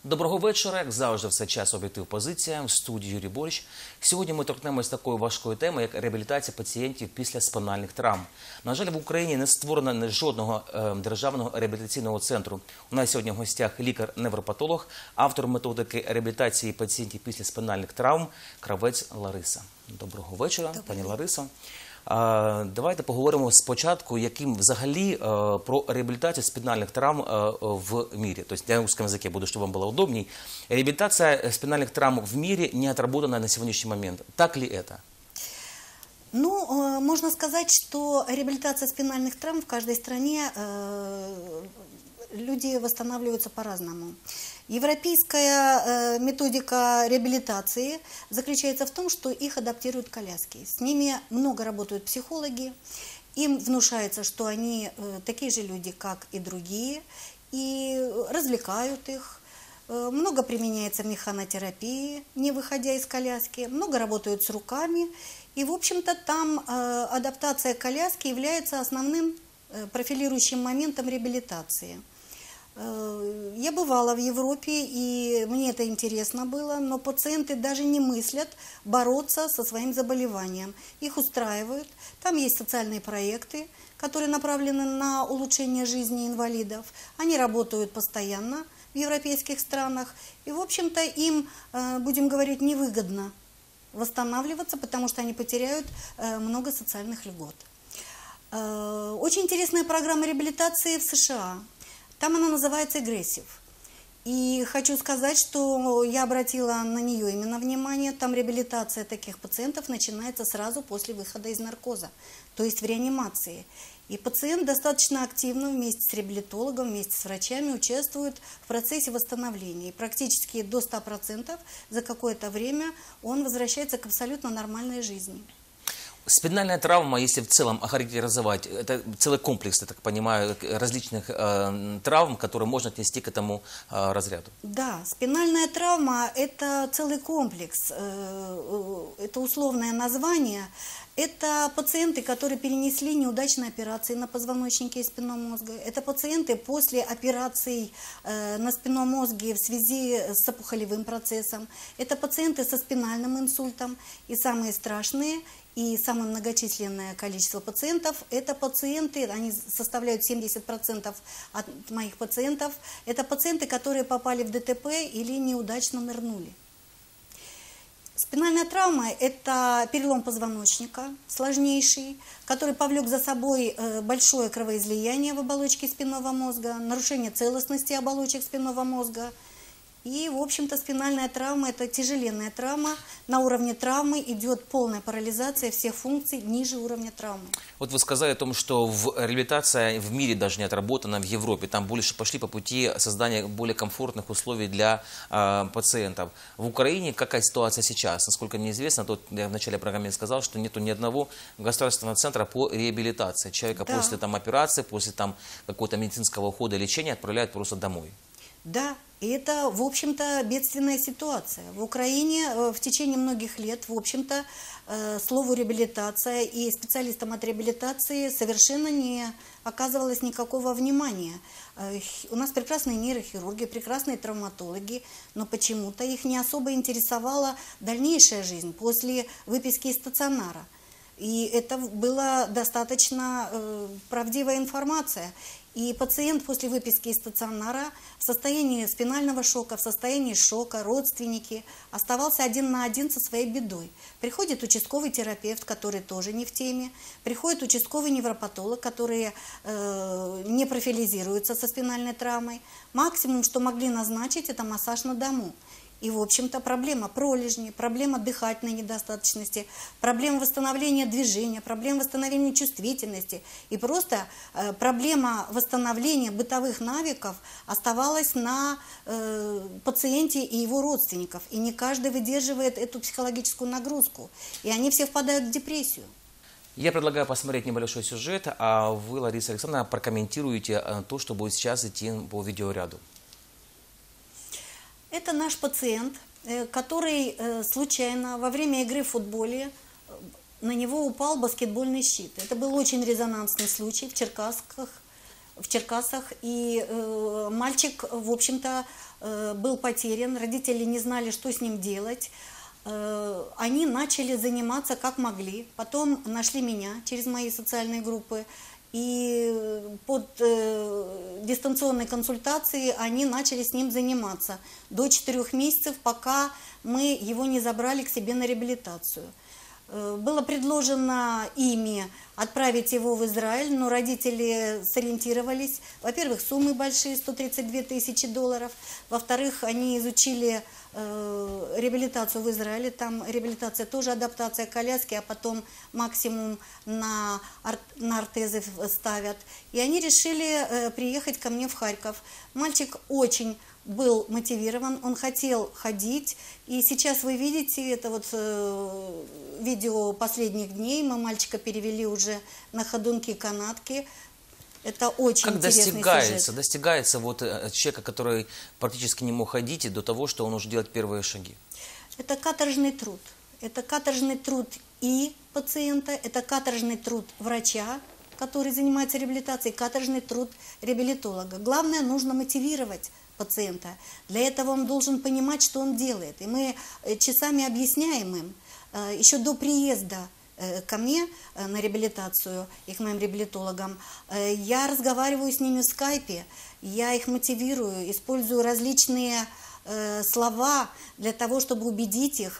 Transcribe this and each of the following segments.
Доброго вечора. Як завжди, в цей час «Об'єктив. Позиція». В студії Юрій Борщ. Сьогодні ми торкнемось такої важкої теми, як реабілітація пацієнтів після спинальних травм. На жаль, в Україні не створено жодного державного реабілітаційного центру. У нас сьогодні в гостях лікар-невропатолог, автор методики реабілітації пацієнтів після спинальних травм Кравець Лариса. Доброго вечора, пані Ларисо. Давайте поговоримо спочатку, яким взагалі про реабилитацию спинальных травм в мире. То есть на русском языке буду, чтобы вам было удобней. Реабилитация спинальных травм в мире не отработана на сегодняшний момент. Так ли это? Ну, можно сказать, что реабилитация спинальных травм в каждой стране люди восстанавливаются по-разному. Европейская методика реабилитации заключается в том, что их адаптируют к коляске. С ними много работают психологи, им внушается, что они такие же люди, как и другие, и развлекают их. Много применяется механотерапии, не выходя из коляски, много работают с руками. И, в общем-то, там адаптация к коляске является основным профилирующим моментом реабилитации. Я бывала в Европе, и мне это интересно было, но пациенты даже не мыслят бороться со своим заболеванием. Их устраивают. Там есть социальные проекты, которые направлены на улучшение жизни инвалидов. Они работают постоянно в европейских странах. И, в общем-то, им, будем говорить, невыгодно восстанавливаться, потому что они потеряют много социальных льгот. Очень интересная программа реабилитации в США. Там она называется «Агрессив». И хочу сказать, что я обратила на нее именно внимание. Там реабилитация таких пациентов начинается сразу после выхода из наркоза, то есть в реанимации. И пациент достаточно активно вместе с реабилитологом, вместе с врачами участвует в процессе восстановления. И практически до 100% за какое-то время он возвращается к абсолютно нормальной жизни. Спинальная травма, если в целом охарактеризовать, это целый комплекс, я так понимаю, различных травм, которые можно отнести к этому разряду. Да, спинальная травма – это целый комплекс, это условное название. Это пациенты, которые перенесли неудачные операции на позвоночнике и спинном мозге. Это пациенты после операций на спинном мозге в связи с опухолевым процессом. Это пациенты со спинальным инсультом. И самые страшные и самое многочисленное количество пациентов – это пациенты, они составляют 70% от моих пациентов. Это пациенты, которые попали в ДТП или неудачно нырнули. Спинальная травма – это перелом позвоночника, сложнейший, который повлек за собой большое кровоизлияние в оболочке спинного мозга, нарушение целостности оболочек спинного мозга. И, в общем-то, спинальная травма – это тяжеленная травма. На уровне травмы идет полная парализация всех функций ниже уровня травмы. Вот вы сказали о том, что реабилитация в мире даже не отработана, в Европе. Там больше пошли по пути создания более комфортных условий для пациентов. В Украине какая ситуация сейчас? Насколько мне известно, я в начале программы сказал, что нету ни одного государственного центра по реабилитации. Человека после операции, после какого-то медицинского ухода, лечения отправляют просто домой. Да, и это, в общем-то, бедственная ситуация. В Украине в течение многих лет, в общем-то, слову реабилитация и специалистам от реабилитации совершенно не оказывалось никакого внимания. У нас прекрасные нейрохирурги, прекрасные травматологи, но почему-то их не особо интересовала дальнейшая жизнь после выписки из стационара. И это была достаточно правдивая информация. И пациент после выписки из стационара в состоянии спинального шока, в состоянии шока, родственники, оставался один на один со своей бедой. Приходит участковый терапевт, который тоже не в теме, приходит участковый невропатолог, который не профилизируется со спинальной травмой. Максимум, что могли назначить, это массаж на дому. И, в общем-то, проблема пролежни, проблема дыхательной недостаточности, проблема восстановления движения, проблема восстановления чувствительности. И просто проблема восстановления бытовых навыков оставалась на пациенте и его родственников. И не каждый выдерживает эту психологическую нагрузку. И они все впадают в депрессию. Я предлагаю посмотреть небольшой сюжет, а вы, Лариса Александровна, прокомментируете то, что будет сейчас идти по видеоряду. Это наш пациент, который случайно во время игры в футболе на него упал баскетбольный щит. Это был очень резонансный случай в Черкасах. И мальчик, в общем-то, был потерян, родители не знали, что с ним делать. Они начали заниматься как могли, потом нашли меня через мои социальные группы, и под дистанционной консультацией они начали с ним заниматься до 4 месяцев, пока мы его не забрали к себе на реабилитацию. Было предложено ими отправить его в Израиль, но родители сориентировались. Во-первых, суммы большие, 132 тысячи долларов. Во-вторых, они изучили реабилитацию в Израиле. Там реабилитация тоже адаптация коляски, а потом максимум на ортезы ставят. И они решили приехать ко мне в Харьков. Мальчик очень был мотивирован, он хотел ходить. И сейчас вы видите, это вот видео последних дней, мы мальчика перевели уже на ходунки и канатки. Это очень как интересный достигается, сюжет. достигается вот от человека, который практически не мог ходить, и до того, что он уже делает первые шаги? Это каторжный труд. Это каторжный труд и пациента, это каторжный труд врача, который занимается реабилитацией, каторжный труд реабилитолога. Главное, нужно мотивировать пациента. Для этого он должен понимать, что он делает. И мы часами объясняем им, еще до приезда ко мне на реабилитацию и к моим реабилитологам, я разговариваю с ними в скайпе, я их мотивирую, использую различные слова для того, чтобы убедить их,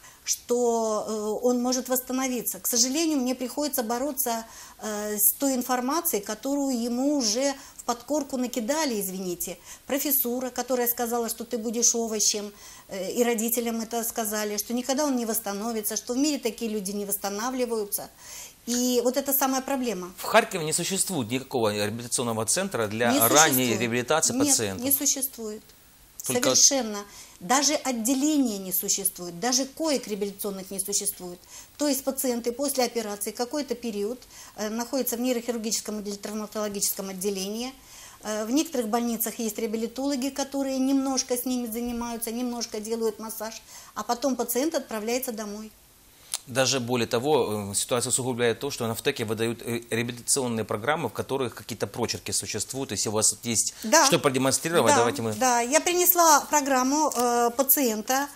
что он может восстановиться. К сожалению, мне приходится бороться с той информацией, которую ему уже в подкорку накидали, извините. Профессура, которая сказала, что ты будешь овощем, и родителям это сказали, что никогда он не восстановится, что в мире такие люди не восстанавливаются. И вот это самая проблема. В Харькове не существует никакого реабилитационного центра для Не ранней существует. реабилитации Нет, пациентов. не существует. Только- Совершенно. Даже отделения не существует, даже коек реабилитационных не существует. То есть пациенты после операции какой-то период находятся в нейрохирургическом или травматологическом отделении. В некоторых больницах есть реабилитологи, которые немножко с ними занимаются, немножко делают массаж, а потом пациент отправляется домой. Даже более того, ситуация усугубляет то, что на ВТЭКе выдают реабилитационные программы, в которых какие-то прочерки существуют. Если у вас есть что продемонстрировать, да, давайте мы... Да, я принесла программу пациента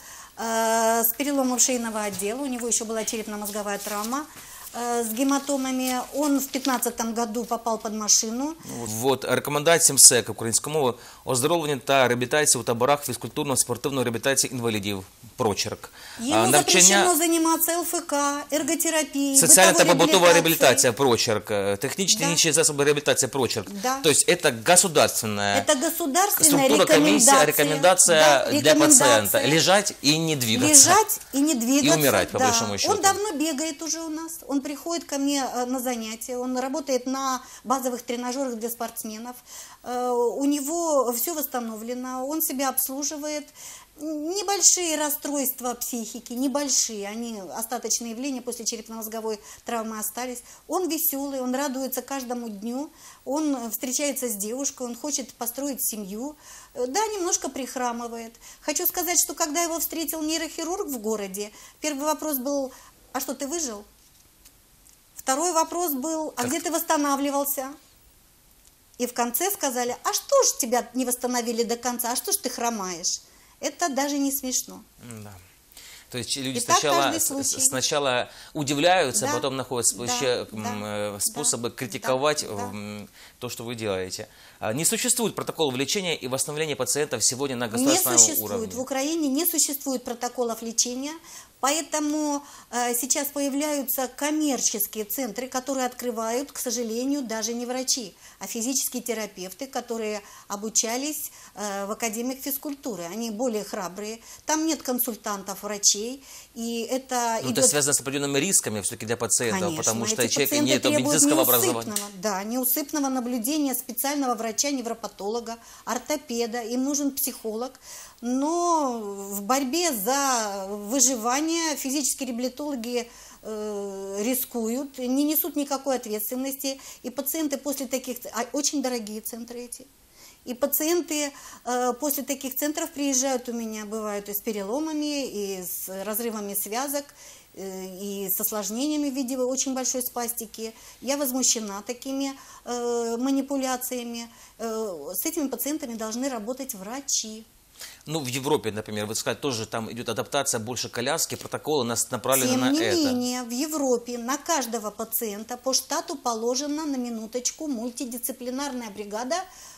с переломом шейного отдела. У него еще была черепно-мозговая травма с гематомами. Он в 2015 году попал под машину. Вот рекомендації МСЕК українською мовою оздоровлення та реабілітація у таборах фізкультурно-спортивної реабілітації інвалідів. Прочерк. Ему запрещено заниматься ЛФК, эрготерапией, соціальна та бытовой побутова реабилитацией. реабілітація. Прочерк. Технічні Да. інші засоби реабілітації. Прочерк. Да. То есть это государственная Это государственная структура, комиссия, рекомендация Да, для рекомендация. пациента. Лежать и не двигаться. Лежать и не двигаться. И умирать, по большому счету. Он давно бегает уже у нас. Он приходит ко мне на занятия. Он работает на базовых тренажерах для спортсменов. У него все восстановлено. Он себя обслуживает. Небольшие расстройства психики, небольшие, они остаточные явления после черепно-мозговой травмы остались. Он веселый, он радуется каждому дню, он встречается с девушкой, он хочет построить семью. Да, немножко прихрамывает. Хочу сказать, что когда его встретил нейрохирург в городе, первый вопрос был: а что, ты выжил? Второй вопрос был: а где ты восстанавливался? И в конце сказали: а что ж тебя не восстановили до конца, а что ж ты хромаешь? Это даже не смешно. Да. То есть люди И так сначала, каждый случай. сначала удивляются, Да, а потом находят да, еще да, способы да, критиковать да. то, что вы делаете. Не существует протоколов лечения и восстановления пациентов сегодня на Не государственном существует. уровне. В Украине не существует протоколов лечения, поэтому сейчас появляются коммерческие центры, которые открывают, к сожалению, даже не врачи, а физические терапевты, которые обучались в академиях физкультуры. Они более храбрые, там нет консультантов, врачей, и это Но это связано с определенными рисками все-таки для пациентов, Конечно, потому что эти человек пациенты нет требуют медицинского образования. Да, неусыпного наблюдения специального врача, невропатолога, ортопеда, им нужен психолог. Но в борьбе за выживание физические реабилитологи рискуют, не несут никакой ответственности. И пациенты после таких... очень дорогие центры эти. И пациенты после таких центров приезжают у меня, бывают и с переломами, и с разрывами связок, и с осложнениями в виде очень большой спастики. Я возмущена такими манипуляциями. С этими пациентами должны работать врачи. Ну, в Европе, например, вы сказали, тоже там идет адаптация, больше коляски, протоколы нас направлены Тем на не это. менее, в Европе на каждого пациента по штату положена, на минуточку, мультидисциплинарная бригада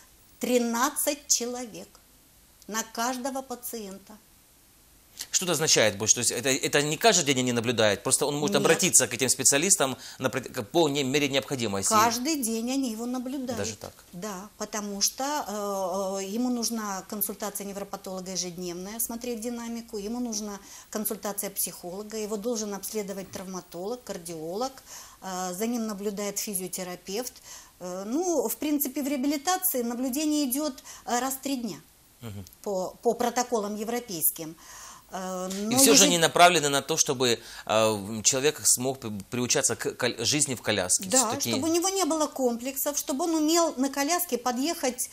13 человек на каждого пациента. Что это означает больше? То есть это не каждый день они наблюдают, просто он может Нет. обратиться к этим специалистам по мере необходимости. Каждый день они его наблюдают. Даже так? Да, потому что ему нужна консультация невропатолога ежедневная, смотреть динамику, ему нужна консультация психолога, его должен обследовать травматолог, кардиолог, за ним наблюдает физиотерапевт. Ну, в принципе, в реабилитации наблюдение идет раз в 3 дня по протоколам европейским. И все же они направлены на то, чтобы человек смог приучаться к жизни в коляске. Да, Все-таки... чтобы у него не было комплексов, чтобы он умел на коляске подъехать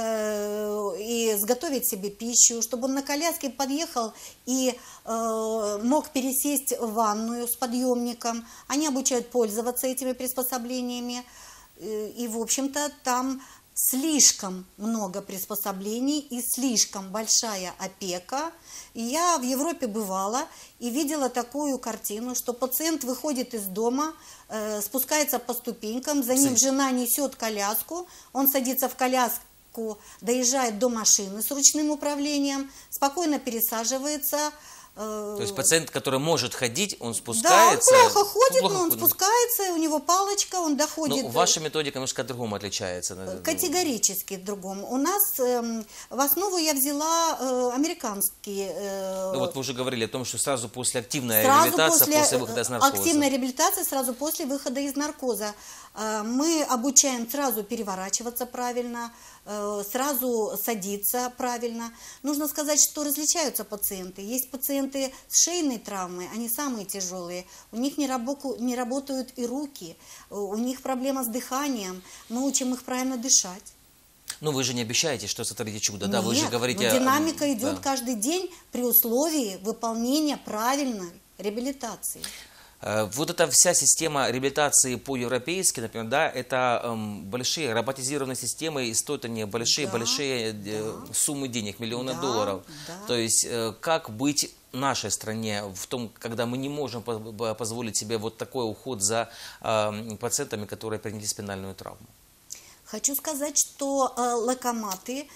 и сготовить себе пищу, чтобы он на коляске подъехал и мог пересесть в ванную с подъемником. Они обучают пользоваться этими приспособлениями. И, в общем-то, там слишком много приспособлений и слишком большая опека. И я в Европе бывала и видела такую картину, что пациент выходит из дома, спускается по ступенькам, за ним жена несет коляску, он садится в коляску, доезжает до машины с ручным управлением, спокойно пересаживается. То есть пациент, который может ходить, он спускается. Да, он плохо ходит, но он спускается, у него палочка, он доходит. Ну, ваша методика немножко по-другому отличается. Категорически другому. У нас в основу я взяла американские. Ну, вот вы уже говорили о том, что сразу после активной реабилитации, после выхода из наркоза. Активная реабилитация сразу после выхода из наркоза. Мы обучаем сразу переворачиваться правильно, сразу садиться правильно. Нужно сказать, что различаются пациенты. Есть пациенты с шейной травмой, они самые тяжелые. У них не работают и руки, у них проблема с дыханием. Мы учим их правильно дышать. Ну, вы же не обещаете, что сотворите чудо, да? Нет, Вы же говорите... но динамика идет да. каждый день при условии выполнения правильной реабилитации. Вот эта вся система реабилитации по-европейски, например, да, это большие роботизированные системы, и стоят они большие суммы денег, миллионы долларов. Да. То есть как быть нашей стране в том, когда мы не можем позволить себе вот такой уход за пациентами, которые приняли спинальную травму? Хочу сказать, что локоматы,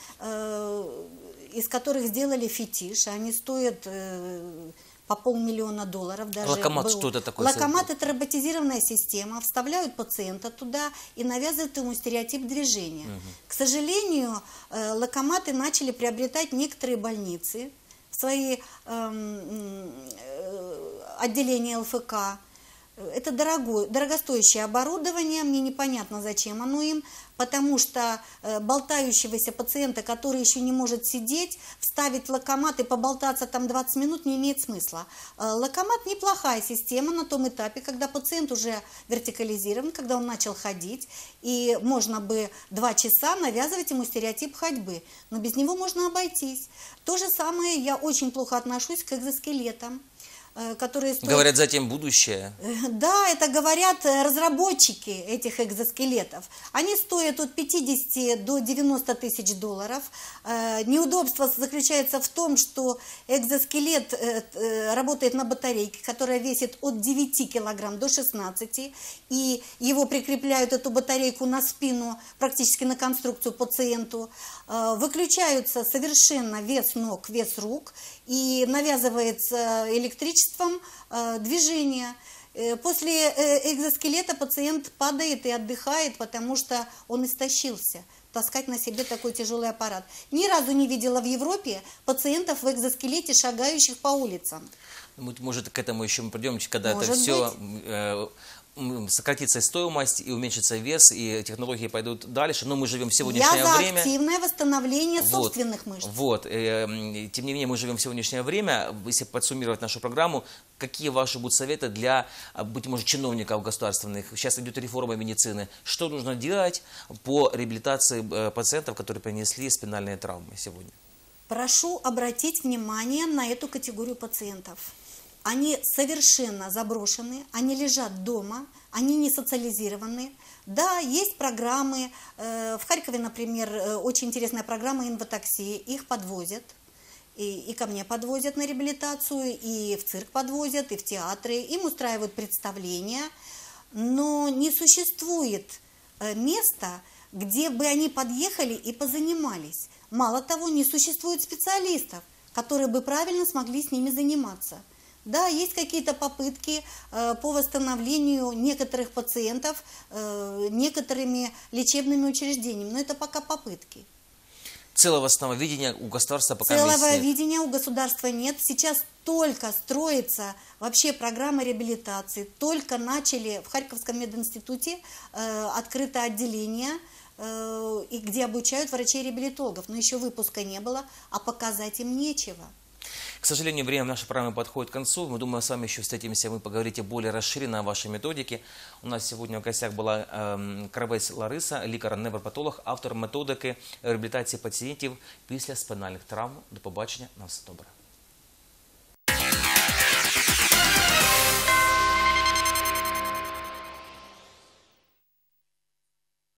из которых сделали фетиш, они стоят по $500 000 даже. Локомат, что это такое? Локомат – это роботизированная система, вставляют пациента туда и навязывают ему стереотип движения. К сожалению, локоматы начали приобретать некоторые больницы в свои отделения ЛФК. Это дорогостоящее оборудование, мне непонятно, зачем оно им, потому что болтающегося пациента, который еще не может сидеть, вставить локомат и поболтаться там 20 минут не имеет смысла. Локомат неплохая система на том этапе, когда пациент уже вертикализирован, когда он начал ходить, и можно бы 2 часа навязывать ему стереотип ходьбы, но без него можно обойтись. То же самое я очень плохо отношусь к экзоскелетам. Которые стоят... Говорят, затем будущее. Да, это говорят разработчики этих экзоскелетов. Они стоят от 50 до 90 тысяч долларов. Неудобство заключается в том, что экзоскелет работает на батарейке, которая весит от 9 килограмм до 16, и его прикрепляют, эту батарейку, на спину, практически на конструкцию пациенту. Выключаются совершенно вес ног, вес рук, и навязывается электричеством движение. После экзоскелета пациент падает и отдыхает, потому что он истощился. Таскать на себе такой тяжелый аппарат. Ни разу не видела в Европе пациентов в экзоскелете, шагающих по улицам. Может, к этому еще мы придем, когда Может это все... сократится стоимость и уменьшится вес, и технологии пойдут дальше, но мы живем в сегодняшнее время. Я за активное восстановление собственных мышц. Вот. Тем не менее, мы живем в сегодняшнее время. Если подсуммировать нашу программу, какие ваши будут советы для, быть может, чиновников государственных? Сейчас идет реформа медицины. Что нужно делать по реабилитации пациентов, которые принесли спинальные травмы сегодня? Прошу обратить внимание на эту категорию пациентов. Они совершенно заброшены, они лежат дома, они не социализированы. Да, есть программы, в Харькове, например, очень интересная программа инватакси, их подвозят. и ко мне подвозят на реабилитацию, и в цирк подвозят, и в театры. Им устраивают представления, но не существует места, где бы они подъехали и позанимались. Мало того, не существует специалистов, которые бы правильно смогли с ними заниматься. Да, есть какие-то попытки по восстановлению некоторых пациентов некоторыми лечебными учреждениями, но это пока попытки. Целого видения у государства пока нет. Целого видения у государства нет. Сейчас только строится вообще программа реабилитации. Только начали в Харьковском мединституте открыто отделение, и где обучают врачей-реабилитологов. Но еще выпуска не было, а показать им нечего. К сожалению, время нашей программы подходит к концу. Мы думаем, с вами еще встретимся, вы поговорите более расширенно о вашей методике. У нас сегодня в гостях была Кравець Лариса, лікар-невропатолог, автор методики реабілітації пацієнтів після спинальних травм. До побачення, на все добре.